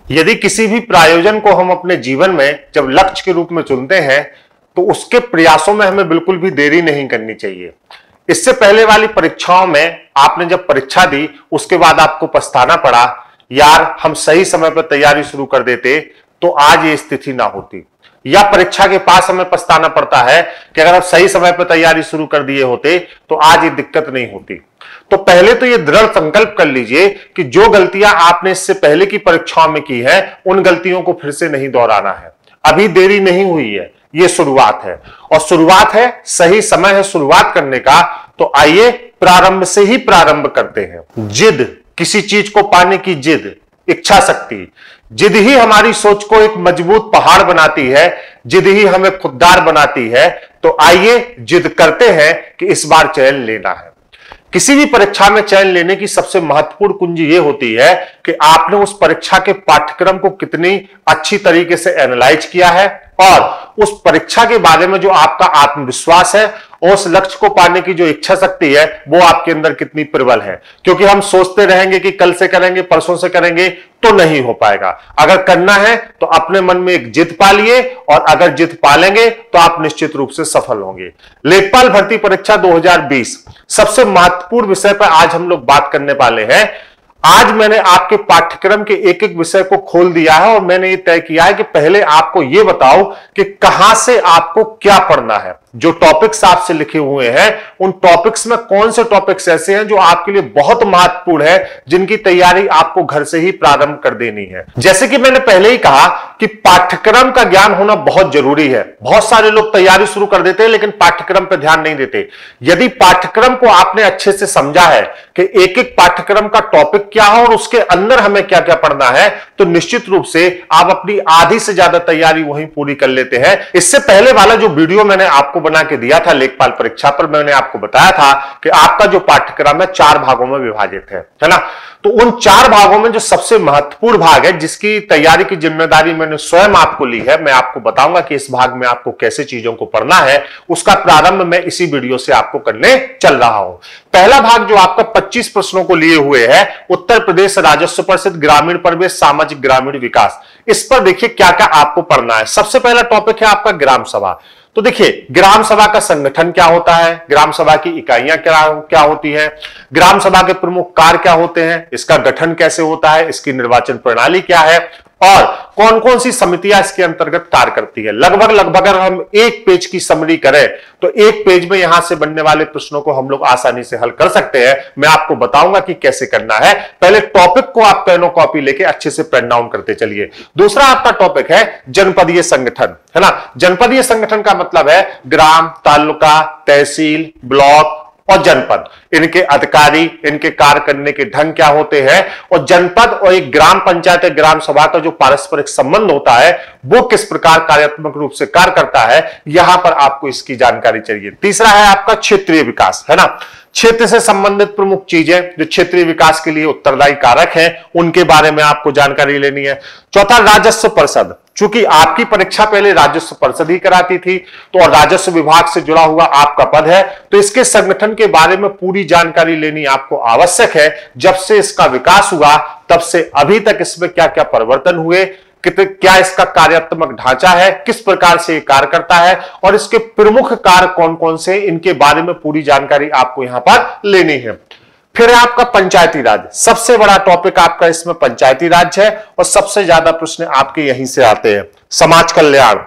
यदि किसी भी प्रायोजन को हम अपने जीवन में जब लक्ष्य के रूप में चुनते हैं तो उसके प्रयासों में हमें बिल्कुल भी देरी नहीं करनी चाहिए। इससे पहले वाली परीक्षाओं में आपने जब परीक्षा दी उसके बाद आपको पछताना पड़ा, यार हम सही समय पर तैयारी शुरू कर देते तो आज ये स्थिति ना होती, या परीक्षा के पास हमें पछताना पड़ता है कि अगर आप सही समय पर तैयारी शुरू कर दिए होते तो आज ये दिक्कत नहीं होती। तो पहले तो ये दृढ़ संकल्प कर लीजिए कि जो गलतियां आपने इससे पहले की परीक्षाओं में की है उन गलतियों को फिर से नहीं दोहराना है। अभी देरी नहीं हुई है, ये शुरुआत है, और शुरुआत है, सही समय है शुरुआत करने का। तो आइए प्रारंभ से ही प्रारंभ करते हैं। जिद, किसी चीज को पाने की जिद, इच्छा शक्ति, जिद ही हमारी सोच को एक मजबूत पहाड़ बनाती है, जिद ही हमें खुददार बनाती है। तो आइए जिद करते हैं कि इस बार चयन लेना है। किसी भी परीक्षा में चयन लेने की सबसे महत्वपूर्ण कुंजी यह होती है कि आपने उस परीक्षा के पाठ्यक्रम को कितनी अच्छी तरीके से एनालाइज किया है और उस परीक्षा के बारे में जो आपका आत्मविश्वास है और उस लक्ष्य को पाने की जो इच्छा शक्ति है वो आपके अंदर कितनी प्रबल है। क्योंकि हम सोचते रहेंगे कि कल से करेंगे, परसों से करेंगे, तो नहीं हो पाएगा। अगर करना है तो अपने मन में एक जिद पालिए, और अगर जिद पालेंगे तो आप निश्चित रूप से सफल होंगे। लेखपाल भर्ती परीक्षा 2020 सबसे महत्वपूर्ण विषय पर आज हम लोग बात करने वाले हैं। आज मैंने आपके पाठ्यक्रम के एक एक विषय को खोल दिया है और मैंने ये तय किया है कि पहले आपको ये बताओ कि कहां से आपको क्या पढ़ना है। जो टॉपिक्स आपसे लिखे हुए हैं उन टॉपिक्स में कौन से टॉपिक्स ऐसे हैं जो आपके लिए बहुत महत्वपूर्ण है, जिनकी तैयारी आपको घर से ही प्रारंभ कर देनी है। जैसे कि मैंने पहले ही कहा कि पाठ्यक्रम का ज्ञान होना बहुत जरूरी है। बहुत सारे लोग तैयारी शुरू कर देते हैं लेकिन पाठ्यक्रम पर ध्यान नहीं देते। यदि पाठ्यक्रम को आपने अच्छे से समझा है कि एक एक पाठ्यक्रम का टॉपिक क्या है और उसके अंदर हमें क्या क्या पढ़ना है, तो निश्चित रूप से आप अपनी आधी से ज्यादा तैयारी वहीं पूरी कर लेते हैं। इससे पहले वाला जो वीडियो मैंने आपको बना के दिया था लेखपाल परीक्षा पर, मैंने आपको बताया था कि आपका जो पाठ्यक्रम है 4 भागों में विभाजित है ना। तो उन 4 भागों में जो सबसे महत्वपूर्ण भाग है, जिसकी तैयारी की जिम्मेदारी मैंने स्वयं आपको ली है, मैं आपको बताऊंगा कि इस भाग में आपको कैसे चीजों को पढ़ना है, उसका प्रारंभ मैं इसी वीडियो से आपको करने चल रहा हूं। पहला भाग जो आपका 25 प्रश्नों को लिए हुए है, उत्तर प्रदेश राजस्व परिषद ग्रामीण परिवेश सामाजिक ग्रामीण विकास। इस पर देखिए क्या क्या आपको पढ़ना है। सबसे पहला टॉपिक है आपका ग्राम सभा। तो देखिए ग्राम सभा का संगठन क्या होता है, ग्राम सभा की इकाइयां क्या होती हैं, ग्राम सभा के प्रमुख कार्य क्या होते हैं, इसका गठन कैसे होता है, इसकी निर्वाचन प्रणाली क्या है और कौन कौन सी समितियां इसके अंतर्गत कार्य करती है। लगभग अगर हम एक पेज की समरी करें तो एक पेज में यहां से बनने वाले प्रश्नों को हम लोग आसानी से हल कर सकते हैं। मैं आपको बताऊंगा कि कैसे करना है। पहले टॉपिक को आप पेन और कॉपी लेके अच्छे से पेन डाउन करते चलिए। दूसरा आपका टॉपिक है जनपदीय संगठन, है ना। जनपदीय संगठन का मतलब है ग्राम, तालुका, तहसील, ब्लॉक और जनपद, इनके अधिकारी, इनके कार्य करने के ढंग क्या होते हैं, और जनपद और एक ग्राम पंचायत या ग्राम सभा का जो पारस्परिक संबंध होता है वो किस प्रकार कार्यात्मक रूप से कार्य करता है, यहां पर आपको इसकी जानकारी चाहिए। तीसरा है आपका क्षेत्रीय विकास, है ना। क्षेत्र से संबंधित प्रमुख चीजें जो क्षेत्रीय विकास के लिए उत्तरदायी कारक हैं उनके बारे में आपको जानकारी लेनी है। चौथा राजस्व परिषद, चूंकि आपकी परीक्षा पहले राजस्व परिषद ही कराती थी तो और राजस्व विभाग से जुड़ा हुआ आपका पद है, तो इसके संगठन के बारे में पूरी जानकारी लेनी आपको आवश्यक है। जब से इसका विकास हुआ तब से अभी तक इसमें क्या क्या परिवर्तन हुए, क्या इसका कार्यात्मक ढांचा है, किस प्रकार से ये कार्य करता है और इसके प्रमुख कार्य कौन कौन से, इनके बारे में पूरी जानकारी आपको यहां पर लेनी है। फिर है आपका पंचायती राज। सबसे बड़ा टॉपिक आपका इसमें पंचायती राज है और सबसे ज्यादा प्रश्न आपके यहीं से आते हैं। समाज कल्याण,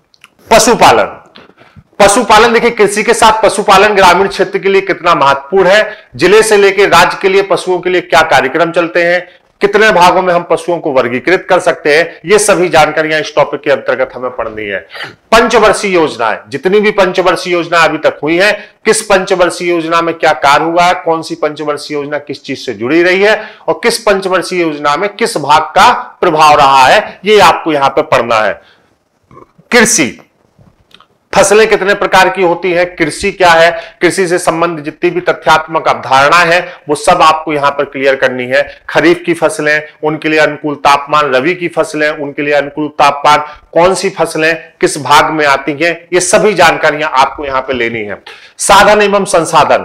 पशुपालन देखिए कृषि के साथ पशुपालन ग्रामीण क्षेत्र के लिए कितना महत्वपूर्ण है। जिले से लेकर राज्य के लिए पशुओं के लिए क्या कार्यक्रम चलते हैं, कितने भागों में हम पशुओं को वर्गीकृत कर सकते हैं, ये सभी जानकारियां इस टॉपिक के अंतर्गत हमें पढ़नी है। पंचवर्षीय योजनाएं, जितनी भी पंचवर्षीय योजना अभी तक हुई है, किस पंचवर्षीय योजना में क्या कार्य हुआ है, कौन सी पंचवर्षीय योजना किस चीज से जुड़ी रही है और किस पंचवर्षीय योजना में किस भाग का प्रभाव रहा है, ये आपको यहां पर पढ़ना है। कृषि, फसलें कितने प्रकार की होती है, कृषि क्या है, कृषि से संबंधित जितनी भी तथ्यात्मक अवधारणा है वो सब आपको यहां पर क्लियर करनी है। खरीफ की फसलें, उनके लिए अनुकूल तापमान, रबी की फसलें, उनके लिए अनुकूल तापमान, कौन सी फसलें किस भाग में आती हैं, ये सभी जानकारियां आपको यहां पर लेनी है। साधन एवं संसाधन,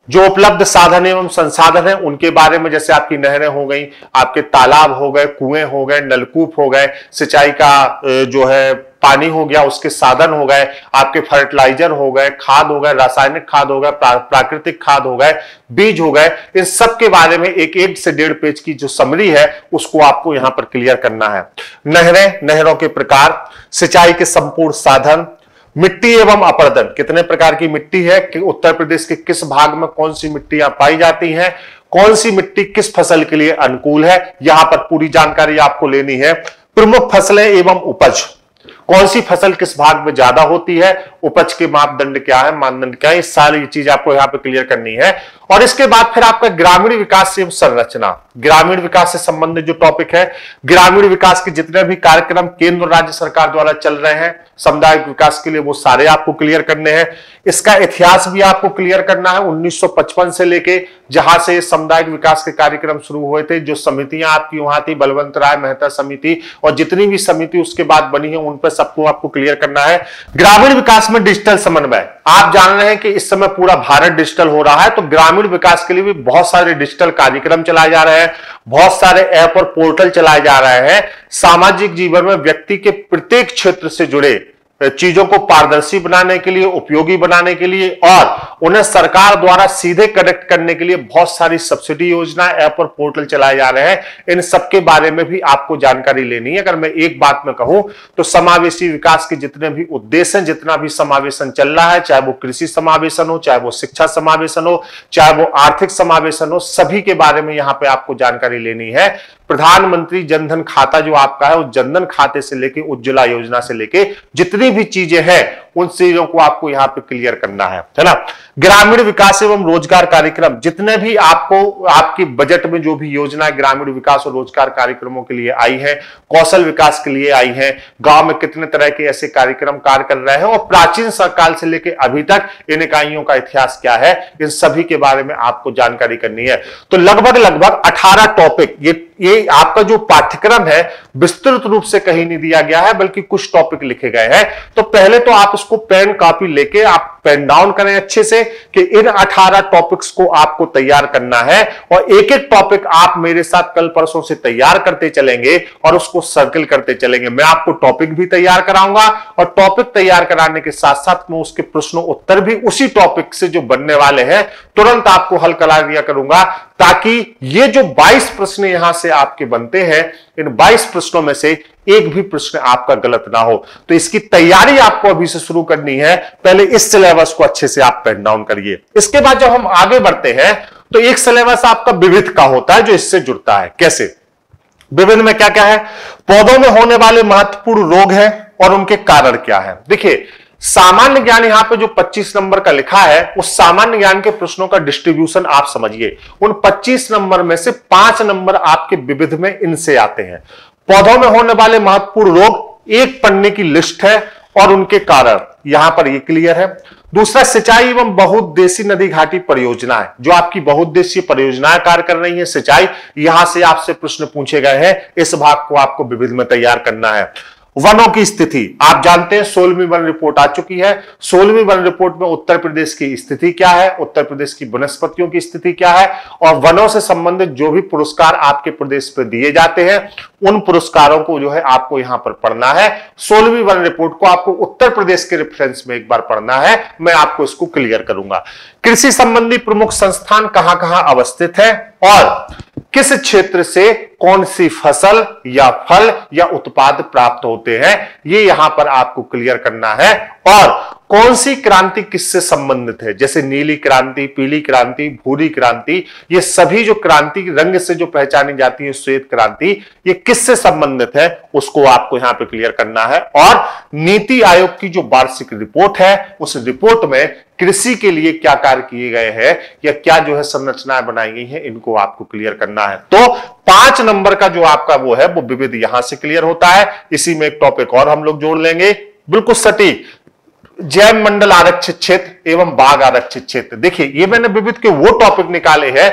जो उपलब्ध साधन एवं संसाधन है उनके बारे में, जैसे आपकी नहरें हो गई, आपके तालाब हो गए, कुएं हो गए, नलकूप हो गए, सिंचाई का जो है पानी हो गया, उसके साधन हो गए, आपके फर्टिलाइजर हो गए, खाद हो गए, रासायनिक खाद हो गए, प्राकृतिक खाद हो गए, बीज हो गए, इन सब के बारे में एक 1 से 1.5 पेज की जो समरी है उसको आपको यहां पर क्लियर करना है। नहरें, नहरों के प्रकार, सिंचाई के संपूर्ण साधन, मिट्टी एवं अपर्दन, कितने प्रकार की मिट्टी है कि उत्तर प्रदेश के किस भाग में कौन सी मिट्टियां पाई जाती हैं, कौन सी मिट्टी किस फसल के लिए अनुकूल है, यहां पर पूरी जानकारी आपको लेनी है। प्रमुख फसलें एवं उपज, कौन सी फसल किस भाग में ज्यादा होती है, उपज के मापदंड क्या है, मानदंड क्या है, ये सारी चीज आपको यहां पे क्लियर करनी है। और इसके बाद फिर आपका ग्रामीण विकास एवं संरचना, ग्रामीण विकास से संबंधित जो टॉपिक है, ग्रामीण विकास के जितने भी कार्यक्रम केंद्र और राज्य सरकार द्वारा चल रहे हैं सामुदायिक विकास के लिए, वो सारे आपको क्लियर करने हैं। इसका इतिहास भी आपको क्लियर करना है, 1955 से लेके जहां से सामुदायिक विकास के कार्यक्रम शुरू हुए थे, जो समितियां आपकी वहां थी, बलवंत राय मेहता समिति और जितनी भी समिति उसके बाद बनी है, उन पर सबको आपको क्लियर करना है। ग्रामीण विकास में डिजिटल समन्वय, आप जान रहे हैं कि इस समय पूरा भारत डिजिटल हो रहा है, तो ग्रामीण विकास के लिए भी बहुत सारे डिजिटल कार्यक्रम चलाए जा रहे हैं, बहुत सारे ऐप और पोर्टल चलाए जा रहे हैं। सामाजिक जीवन में व्यक्ति के प्रत्येक क्षेत्र से जुड़े चीजों को पारदर्शी बनाने के लिए, उपयोगी बनाने के लिए और उन्हें सरकार द्वारा सीधे कनेक्ट करने के लिए बहुत सारी सब्सिडी योजना, ऐप और पोर्टल चलाए जा रहे हैं। इन सबके बारे में भी आपको जानकारी लेनी है। अगर मैं एक बात में कहूं तो समावेशी विकास के जितने भी उद्देश्य हैं, जितना भी समावेशन चल रहा है, चाहे वो कृषि समावेशन हो, चाहे वो शिक्षा समावेशन हो, चाहे वो आर्थिक समावेशन हो, सभी के बारे में यहां पर आपको जानकारी लेनी है। प्रधानमंत्री जनधन खाता जो आपका है, उस जनधन खाते से लेके उज्ज्वला योजना से लेके जितनी भी चीजें हैं उन चीजों को आपको यहां पे क्लियर करना है ना। ग्रामीण विकास एवं रोजगार कार्यक्रम, जितने भी आपको आपकी बजट में जो भी योजना ग्रामीण विकास और रोजगार कार्यक्रमों के लिए आई है, कौशल विकास के लिए आई है, गांव में कितने तरह के ऐसे कार्यक्रम कार्य कर रहे हैं और प्राचीन काल से लेकर अभी तक इन इकाइयों का इतिहास क्या है, इन सभी के बारे में आपको जानकारी करनी है। तो लगभग 18 टॉपिक, ये आपका जो पाठ्यक्रम है विस्तृत रूप से कहीं नहीं दिया गया है, बल्कि कुछ टॉपिक लिखे गए हैं। तो पहले तो आप इसको पेन कॉपी लेके आप पेन डाउन करें अच्छे से कि इन 18 टॉपिक्स को आपको तैयार करना है और एक एक टॉपिक आप मेरे साथ कल परसों से तैयार करते चलेंगे और उसको सर्कल करते चलेंगे। मैं आपको टॉपिक भी तैयार कराऊंगा और टॉपिक तैयार कराने के साथ साथ मैं उसके प्रश्नों उत्तर भी उसी टॉपिक से जो बनने वाले हैं तुरंत आपको हल करा दिया करूंगा, ताकि ये जो 22 प्रश्न यहां से आपके बनते हैं, इन 22 प्रश्नों में से एक भी प्रश्न आपका गलत ना हो। तो इसकी तैयारी आपको अभी से शुरू करनी है। पहले इस सिलेबस को अच्छे से आप पेन डाउन करिए। इसके बाद जब हम आगे बढ़ते हैं तो एक सिलेबस आपका विविध का होता है जो इससे जुड़ता है। कैसे? विविध में क्या क्या है? पौधों में होने वाले महत्वपूर्ण रोग हैं और उनके कारण क्या है। देखिए, सामान्य ज्ञान यहां पे जो 25 नंबर का लिखा है, उस सामान्य ज्ञान के प्रश्नों का डिस्ट्रीब्यूशन आप समझिए। उन 25 नंबर में से 5 नंबर आपके विविध में इनसे आते हैं। पौधों में होने वाले महत्वपूर्ण रोग एक पन्ने की लिस्ट है और उनके कारण यहां पर ये क्लियर है। दूसरा, सिंचाई एवं बहुउद्देशीय नदी घाटी परियोजना है, जो आपकी बहुउद्देशीय परियोजनाएं कार्य कर रही है सिंचाई, यहां से आपसे प्रश्न पूछे गए हैं। इस भाग को आपको विविध में तैयार करना है। वनों की स्थिति, आप जानते हैं 16वीं वन रिपोर्ट आ चुकी है। 16वीं वन रिपोर्ट में उत्तर प्रदेश की स्थिति क्या है, उत्तर प्रदेश की वनस्पतियों की स्थिति क्या है और वनों से संबंधित जो भी पुरस्कार आपके प्रदेश पर दिए जाते हैं उन पुरस्कारों को जो है आपको यहां पर पढ़ना है। 16वीं वन रिपोर्ट को आपको उत्तर प्रदेश के रेफरेंस में एक बार पढ़ना है, मैं आपको इसको क्लियर करूंगा। कृषि संबंधी प्रमुख संस्थान कहां कहां अवस्थित है और किस क्षेत्र से कौन सी फसल या फल या उत्पाद प्राप्त होते हैं, ये यहां पर आपको क्लियर करना है। और कौन सी क्रांति किससे संबंधित है, जैसे नीली क्रांति, पीली क्रांति, भूरी क्रांति, ये सभी जो क्रांति रंग से जो पहचानी जाती है, श्वेत क्रांति, ये किससे संबंधित है उसको आपको यहां पे क्लियर करना है। और नीति आयोग की जो वार्षिक रिपोर्ट है, उस रिपोर्ट में कृषि के लिए क्या कार्य किए गए हैं या क्या जो है संरचनाएं बनाई गई हैं, इनको आपको क्लियर करना है। तो 5 नंबर का जो आपका वो है वो विविध यहां से क्लियर होता है। इसी में एक टॉपिक और हम लोग जोड़ लेंगे, बिल्कुल सटीक, जैव मंडल आरक्षित क्षेत्र एवं बाघ आरक्षित क्षेत्र। देखिए, ये मैंने विविध के वो टॉपिक निकाले हैं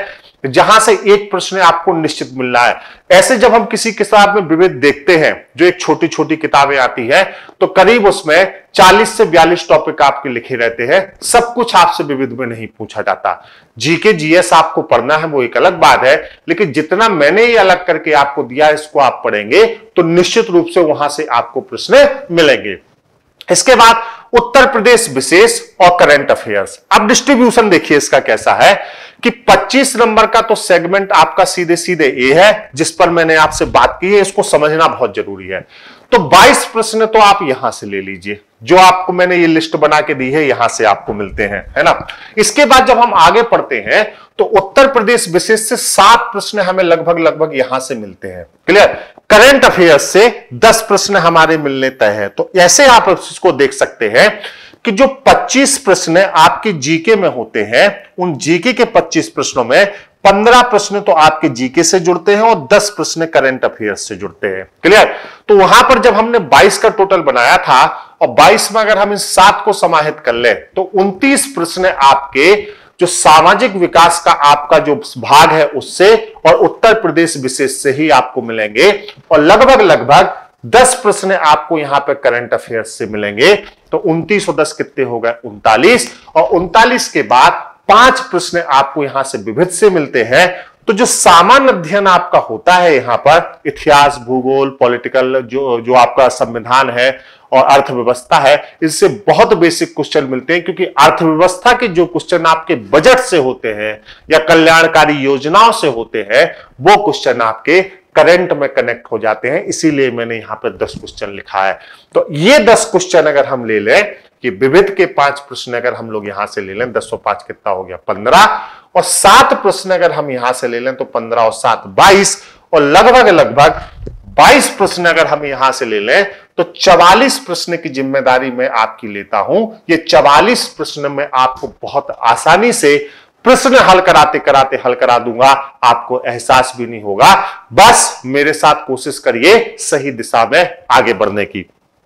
जहां से एक प्रश्न आपको निश्चित मिल रहा है। ऐसे जब हम किसी किताब में विविध देखते हैं, जो एक छोटी छोटी किताबें आती है, तो करीब उसमें 40 से 42 टॉपिक आपके लिखे रहते हैं। सब कुछ आपसे विविध में नहीं पूछा जाता। जीके जीएस आपको पढ़ना है वो एक अलग बात है, लेकिन जितना मैंने ये अलग करके आपको दिया इसको आप पढ़ेंगे तो निश्चित रूप से वहां से आपको प्रश्न मिलेंगे। इसके बाद उत्तर प्रदेश विशेष और करंट अफेयर्स। अब डिस्ट्रीब्यूशन देखिए इसका कैसा है कि 25 नंबर का तो सेगमेंट आपका सीधे सीधे ए है, जिस पर मैंने आपसे बात की है, इसको समझना बहुत जरूरी है। तो 22 प्रश्न तो आप यहां से ले लीजिए, जो आपको मैंने ये लिस्ट बना के दी है यहां से आपको मिलते हैं, है ना। इसके बाद जब हम आगे पढ़ते हैं तो उत्तर प्रदेश विशेष से 7 प्रश्न हमें लगभग यहां से मिलते हैं। क्लियर। करंट अफेयर्स से 10 प्रश्न हमारे मिलने तय है। तो ऐसे आप इसको देख सकते हैं कि जो 25 प्रश्न आपके जीके में होते हैं, उन जीके के 25 प्रश्नों में 15 प्रश्न तो आपके जीके से जुड़ते हैं और 10 प्रश्न करंट अफेयर्स से जुड़ते हैं। क्लियर। तो वहां पर जब हमने 22 का टोटल बनाया था और 22 में अगर हम इन 7 को समाहित कर ले तो 29 प्रश्न आपके जो सामाजिक विकास का आपका जो भाग है उससे और उत्तर प्रदेश विशेष से ही आपको मिलेंगे, और लगभग 10 प्रश्न आपको यहां पे करंट अफेयर्स से मिलेंगे। तो 29 और 10 कितने हो गए? 39। और 39 के बाद 5 प्रश्न आपको यहां से विविध से मिलते हैं। तो जो सामान्य अध्ययन आपका होता है यहां पर इतिहास, भूगोल, पॉलिटिकल, जो आपका संविधान है और अर्थव्यवस्था है, इससे बहुत बेसिक क्वेश्चन मिलते हैं, क्योंकि अर्थव्यवस्था के जो क्वेश्चन आपके बजट से होते हैं या कल्याणकारी योजनाओं से होते हैं, वो क्वेश्चन आपके करंट में कनेक्ट हो जाते हैं। इसीलिए मैंने यहां पर 10 क्वेश्चन लिखा है। तो ये 10 क्वेश्चन अगर हम ले लें कि विविध के 5 प्रश्न अगर हम लोग यहां से ले लें, 10 और 5 कितना हो गया? 15। और 7 प्रश्न अगर हम यहां से ले लें तो 15 और 7 22, और लगभग 22 प्रश्न अगर हम यहां से ले लें तो 44 प्रश्न की जिम्मेदारी मैं आपकी लेता हूं। ये 44 प्रश्न में आपको बहुत आसानी से प्रश्न हल कराते हल करा दूंगा, आपको एहसास भी नहीं होगा। बस मेरे साथ कोशिश करिए सही दिशा में आगे बढ़ने की।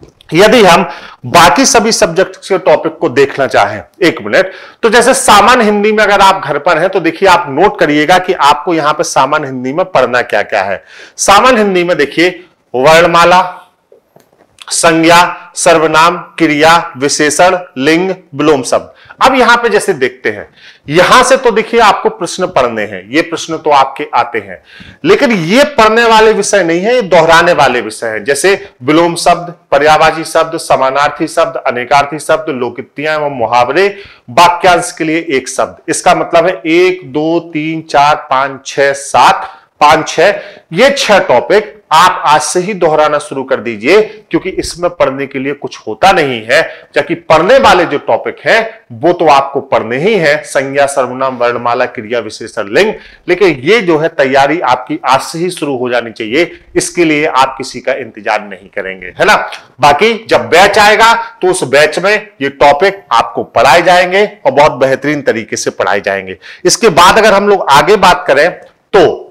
यदि हम बाकी सभी सब्जेक्ट के टॉपिक को देखना चाहें, 1 मिनट, तो जैसे सामान्य हिंदी में अगर आप घर पर हैं तो देखिए आप नोट करिएगा कि आपको यहां पे सामान्य हिंदी में पढ़ना क्या क्या है। सामान्य हिंदी में देखिए वर्णमाला, संज्ञा, सर्वनाम, क्रिया, विशेषण, लिंग, विलोम शब्द। अब यहां पे जैसे देखते हैं, यहां से तो देखिए आपको प्रश्न पढ़ने हैं, ये प्रश्न तो आपके आते हैं, लेकिन ये पढ़ने वाले विषय नहीं है, ये दोहराने वाले विषय हैं। जैसे विलोम शब्द, पर्यायवाची शब्द, समानार्थी शब्द, अनेकार्थी शब्द, लोकोक्तियां एवं मुहावरे, वाक्यांश के लिए एक शब्द। इसका मतलब है 1 2 3 4 5 6 7 5 6, ये 6 टॉपिक आप आज से ही दोहराना शुरू कर दीजिए, क्योंकि इसमें पढ़ने के लिए कुछ होता नहीं है। जबकि पढ़ने वाले जो टॉपिक हैं वो तो आपको पढ़ने ही है, संज्ञा, सर्वनाम, वर्णमाला, क्रिया, विशेषण, लिंग। लेकिन ये जो है तैयारी आपकी आज से ही शुरू हो जानी चाहिए, इसके लिए आप किसी का इंतजार नहीं करेंगे, है ना। बाकी जब बैच आएगा तो उस बैच में ये टॉपिक आपको पढ़ाए जाएंगे और बहुत बेहतरीन तरीके से पढ़ाए जाएंगे। इसके बाद अगर हम लोग आगे बात करें तो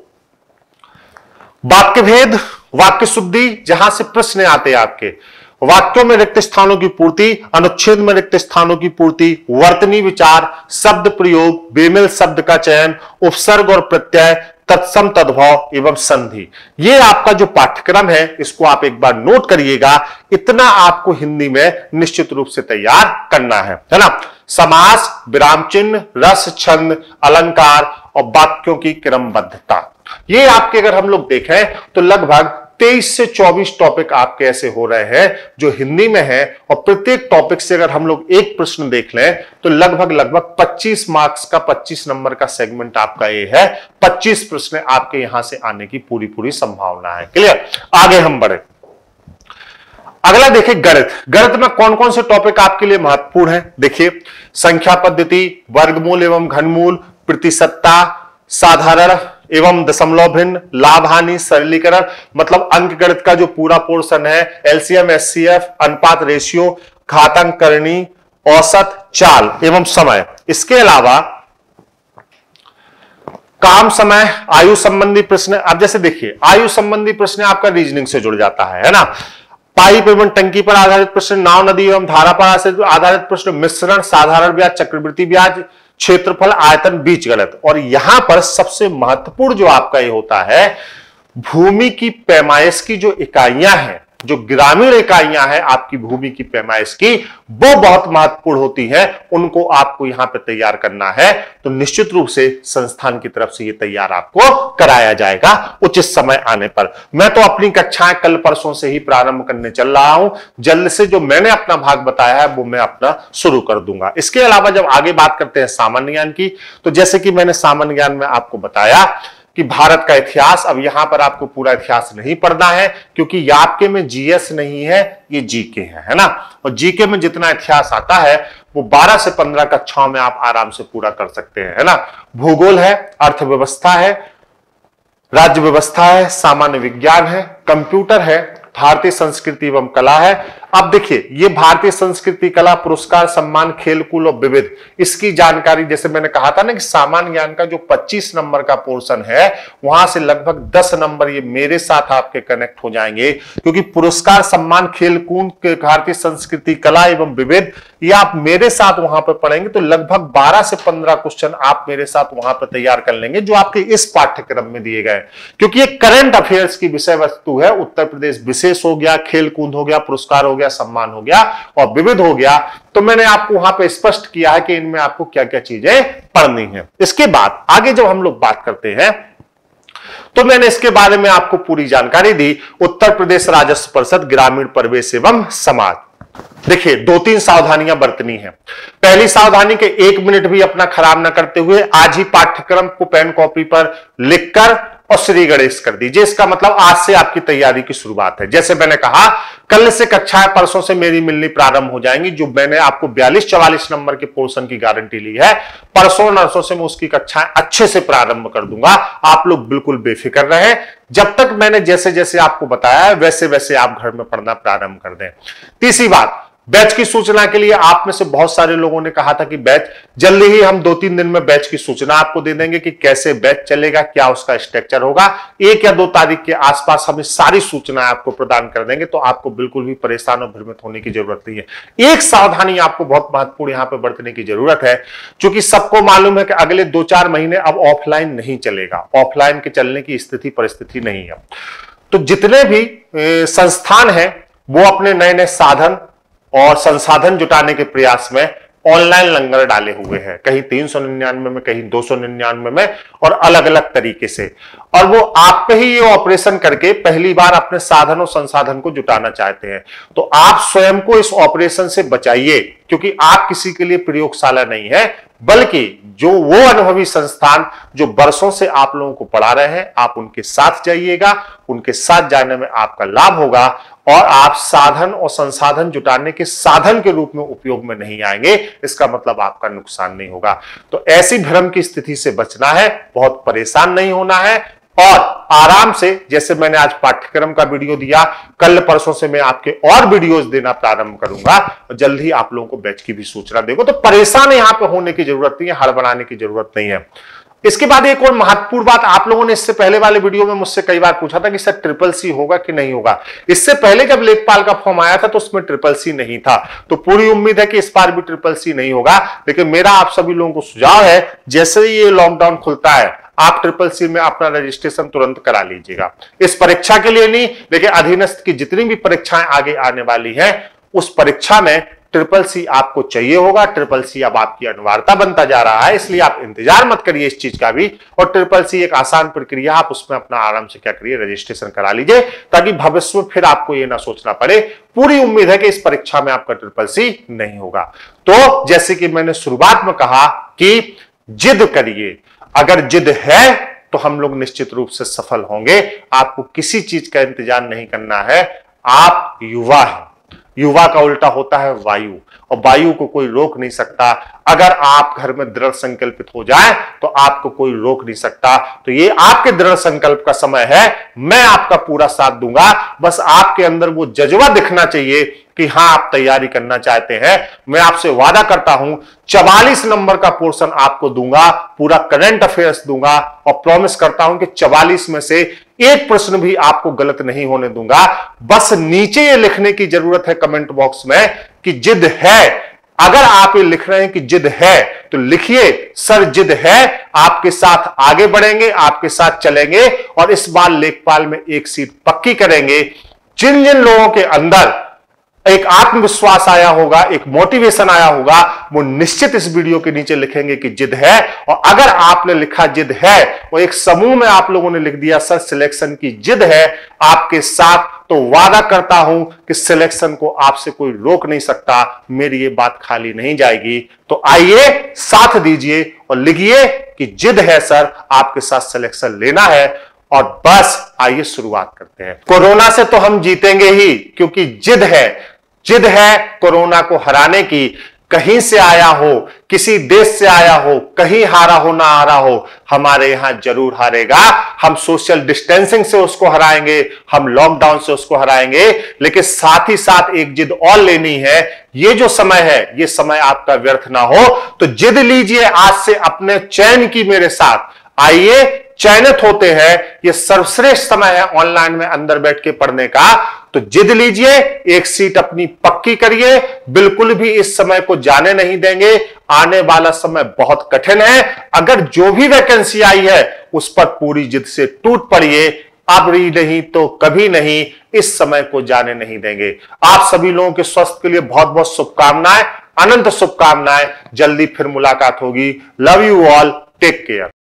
वाक्य भेद, वाक्य शुद्धि, जहां से प्रश्न आते हैं आपके, वाक्यों में रिक्त स्थानों की पूर्ति, अनुच्छेद में रिक्त स्थानों की पूर्ति, वर्तनी विचार, शब्द प्रयोग, बेमेल शब्द का चयन, उपसर्ग और प्रत्यय, तत्सम तद्भव एवं संधि। ये आपका जो पाठ्यक्रम है इसको आप एक बार नोट करिएगा। इतना आपको हिंदी में निश्चित रूप से तैयार करना है ना। समास, विराम चिन्ह, रस, छंद, अलंकार और वाक्यों की क्रमबद्धता, ये आपके अगर हम लोग देखें तो लगभग 23 से 24 टॉपिक आपके ऐसे हो रहे हैं जो हिंदी में है, और प्रत्येक टॉपिक से अगर हम लोग एक प्रश्न देख लें तो लगभग 25 मार्क्स का 25 नंबर का सेगमेंट आपका ये है। 25 प्रश्न आपके यहां से आने की पूरी संभावना है। क्लियर। आगे हम बढ़े, अगला देखिए गणित। गणित में कौन कौन से टॉपिक आपके लिए महत्वपूर्ण है? देखिए संख्या पद्धति, वर्गमूल एवं घनमूल, प्रतिशतता, साधारण एवं दशमलव भिन्न, लाभ हानि, सरलीकरण, मतलब अंक गणित का जो पूरा पोर्शन है, एलसीएम, एचसीएफ, अनुपात, रेशियो, घातांक करनी, औसत, चाल एवं समय। इसके अलावा काम, समय, आयु संबंधी प्रश्न। अब जैसे देखिए आयु संबंधी प्रश्न आपका रीजनिंग से जुड़ जाता है ना। पाइप एवं टंकी पर आधारित प्रश्न, नाव, नदी एवं धारा पर आधारित प्रश्न, मिश्रण, साधारण ब्याज, चक्रवृद्धि ब्याज, क्षेत्रफल आयतन बीज गणित। और यहां पर सबसे महत्वपूर्ण जो आपका ये होता है, भूमि की पैमाइश की जो इकाइयां हैं, जो ग्रामीण इकाइयां हैं आपकी भूमि की पैमाइश की, वो बहुत महत्वपूर्ण होती हैं, उनको आपको यहां पे तैयार करना है। तो निश्चित रूप से संस्थान की तरफ से ये तैयार आपको कराया जाएगा उचित समय आने पर। मैं तो अपनी कक्षाएं कल परसों से ही प्रारंभ करने चल रहा हूं, जल्द से जो मैंने अपना भाग बताया है वो मैं अपना शुरू कर दूंगा। इसके अलावा जब आगे बात करते हैं सामान्य ज्ञान की, तो जैसे कि मैंने सामान्य ज्ञान में आपको बताया कि भारत का इतिहास, अब यहां पर आपको पूरा इतिहास नहीं पढ़ना है क्योंकि आपके में जीएस नहीं है, ये जीके है ना। और जीके में जितना इतिहास आता है वो 12 से 15 कक्षाओं में आप आराम से पूरा कर सकते हैं, है ना। भूगोल है, अर्थव्यवस्था है, राज्य व्यवस्था है, सामान्य विज्ञान है, कंप्यूटर है, भारतीय संस्कृति एवं कला है। अब देखिए, ये भारतीय संस्कृति कला पुरस्कार सम्मान खेलकूद और विविध, इसकी जानकारी जैसे मैंने कहा था ना कि सामान्य ज्ञान का जो 25 नंबर का पोर्शन है, वहां से लगभग 10 नंबर ये मेरे साथ आपके कनेक्ट हो जाएंगे, क्योंकि पुरस्कार सम्मान खेलकूद के भारतीय संस्कृति कला एवं विविध ये आप मेरे साथ वहां पर पढ़ेंगे तो लगभग 12 से 15 क्वेश्चन आप मेरे साथ वहां पर तैयार कर लेंगे जो आपके इस पाठ्यक्रम में दिए गए, क्योंकि ये करंट अफेयर्स की विषय वस्तु है। उत्तर प्रदेश विशेष हो गया, खेलकूद हो गया, पुरस्कार हो गया, सम्मान हो गया और विविध हो गया। तो मैंने आपको वहां पे स्पष्ट किया है कि इनमें आपको क्या क्या चीजें पढ़नी है। इसके बाद आगे जब हम लोग बात करते हैं तो मैंने इसके बारे में आपको पूरी जानकारी दी। उत्तर प्रदेश राजस्व परिषद ग्रामीण परिवेश एवं समाज, देखिए 2-3 सावधानियां बरतनी है। पहली सावधानी के 1 मिनट भी अपना खराब ना करते हुए आज ही पाठ्यक्रम को पेन कॉपी पर लिखकर और श्री गणेश कर दीजिए। इसका मतलब आज से आपकी तैयारी की शुरुआत है। जैसे मैंने कहा, कल से कक्षाएं परसों से मेरी मिलनी प्रारंभ हो जाएंगी। जो मैंने आपको 42-44 नंबर के पोर्शन की गारंटी ली है, परसों नरसों से मैं उसकी कक्षाएं अच्छे से प्रारंभ कर दूंगा। आप लोग बिल्कुल बेफिक्र रहें। जब तक मैंने जैसे जैसे आपको बताया है वैसे वैसे आप घर में पढ़ना प्रारंभ कर दें। तीसरी बात, बैच की सूचना के लिए आप में से बहुत सारे लोगों ने कहा था कि बैच जल्दी ही हम 2-3 दिन में बैच की सूचना आपको दे देंगे कि कैसे बैच चलेगा, क्या उसका स्ट्रक्चर होगा। 1 या 2 तारीख के आसपास हमें सारी सूचनाएं आपको प्रदान कर देंगे, तो आपको बिल्कुल भी परेशान और भ्रमित होने की जरूरत नहीं है। एक सावधानी आपको बहुत महत्वपूर्ण यहां पर बरतने की जरूरत है, क्योंकि सबको मालूम है कि अगले 2-4 महीने अब ऑफलाइन नहीं चलेगा, ऑफलाइन के चलने की स्थिति परिस्थिति नहीं है। तो जितने भी संस्थान है वो अपने नए नए साधन और संसाधन जुटाने के प्रयास में ऑनलाइन लंगर डाले हुए हैं, कहीं 399 में, कहीं 299 में, और अलग अलग तरीके से। और वो आप पे ही ये ऑपरेशन करके पहली बार अपने साधन और संसाधन को जुटाना चाहते हैं। तो आप स्वयं को इस ऑपरेशन से बचाइए, क्योंकि आप किसी के लिए प्रयोगशाला नहीं है, बल्कि जो वो अनुभवी संस्थान जो बरसों से आप लोगों को पढ़ा रहे हैं, आप उनके साथ जाइएगा। उनके साथ जाने में आपका लाभ होगा और आप साधन और संसाधन जुटाने के साधन के रूप में उपयोग में नहीं आएंगे। इसका मतलब आपका नुकसान नहीं होगा। तो ऐसी भ्रम की स्थिति से बचना है, बहुत परेशान नहीं होना है और आराम से, जैसे मैंने आज पाठ्यक्रम का वीडियो दिया, कल परसों से मैं आपके और वीडियोस देना प्रारंभ करूंगा और जल्द ही आप लोगों को बैच की भी सूचना देगा। तो परेशान यहां पे होने की जरूरत नहीं है, हड़बड़ाने की जरूरत नहीं है। इसके बाद एक और महत्वपूर्ण बात, आप लोगों ने इससे पहले वाले वीडियो में मुझसे कई बार पूछा था कि सर CCC होगा कि नहीं होगा। इससे पहले जब लेखपाल का फॉर्म आया था तो उसमें CCC नहीं था, तो पूरी उम्मीद है कि इस बार भी CCC नहीं होगा। लेकिन मेरा आप सभी लोगों को सुझाव है, जैसे ही ये लॉकडाउन खुलता है आप CCC में अपना रजिस्ट्रेशन तुरंत करा लीजिएगा। इस परीक्षा के लिए नहीं, लेकिन अधीनस्थ की जितनी भी परीक्षाएं आगे आने वाली है उस परीक्षा में CCC आपको चाहिए होगा। CCC अब आपकी अनिवार्यता बनता जा रहा है, इसलिए आप इंतजार मत करिए इस चीज का भी। और CCC एक आसान प्रक्रिया, आप उसमें अपना आराम से क्या करिए, रजिस्ट्रेशन करा लीजिए, ताकि भविष्य में फिर आपको ये ना सोचना पड़े। पूरी उम्मीद है कि इस परीक्षा में आपका CCC नहीं होगा। तो जैसे कि मैंने शुरुआत में कहा कि जिद करिए, अगर जिद है तो हम लोग निश्चित रूप से सफल होंगे। आपको किसी चीज का इंतजार नहीं करना है। आप युवा हैं, युवा का उल्टा होता है वायु, और वायु को कोई रोक नहीं सकता। अगर आप घर में दृढ़ संकल्पित हो जाए तो आपको कोई रोक नहीं सकता। तो ये आपके दृढ़ संकल्प का समय है, मैं आपका पूरा साथ दूंगा। बस आपके अंदर वो जज्बा दिखना चाहिए कि हां आप तैयारी करना चाहते हैं। मैं आपसे वादा करता हूं 44 नंबर का पोर्शन आपको दूंगा, पूरा करंट अफेयर्स दूंगा, और प्रॉमिस करता हूं कि 44 में से एक प्रश्न भी आपको गलत नहीं होने दूंगा। बस नीचे ये लिखने की जरूरत है कमेंट बॉक्स में कि जिद है। अगर आप ये लिख रहे हैं कि जिद है तो लिखिए, सर जिद है, आपके साथ आगे बढ़ेंगे, आपके साथ चलेंगे और इस बार लेखपाल में एक सीट पक्की करेंगे। जिन जिन लोगों के अंदर एक आत्मविश्वास आया होगा, एक मोटिवेशन आया होगा, वो निश्चित इस वीडियो के नीचे लिखेंगे कि जिद है। और अगर आपने लिखा जिद है और एक समूह में आप लोगों ने लिख दिया सर सिलेक्शन की जिद है आपके साथ, तो वादा करता हूं कि सिलेक्शन को आपसे कोई रोक नहीं सकता, मेरी ये बात खाली नहीं जाएगी। तो आइए साथ दीजिए और लिखिए कि जिद है सर, आपके साथ सिलेक्शन लेना है। और बस आइए शुरुआत करते हैं। कोरोना से तो हम जीतेंगे ही, क्योंकि जिद है कोरोना को हराने की। कहीं से आया हो, किसी देश से आया हो, कहीं हारा हो ना हारा हो, हमारे यहां जरूर हारेगा। हम सोशल डिस्टेंसिंग से उसको हराएंगे, हम लॉकडाउन से उसको हराएंगे, लेकिन साथ ही साथ एक जिद और लेनी है। ये जो समय है, ये समय आपका व्यर्थ ना हो, तो जिद लीजिए आज से अपने चयन की मेरे साथ। आइए चयनित होते हैं, ये सर्वश्रेष्ठ समय है ऑनलाइन में अंदर बैठ के पढ़ने का। तो जिद लीजिए, एक सीट अपनी पक्की करिए, बिल्कुल भी इस समय को जाने नहीं देंगे। आने वाला समय बहुत कठिन है। अगर जो भी वैकेंसी आई है उस पर पूरी जिद से टूट पड़िए। अब ही नहीं तो कभी नहीं, इस समय को जाने नहीं देंगे। आप सभी लोगों के स्वास्थ्य के लिए बहुत बहुत शुभकामनाएं, अनंत शुभकामनाएं। जल्दी फिर मुलाकात होगी। Love you all, take care.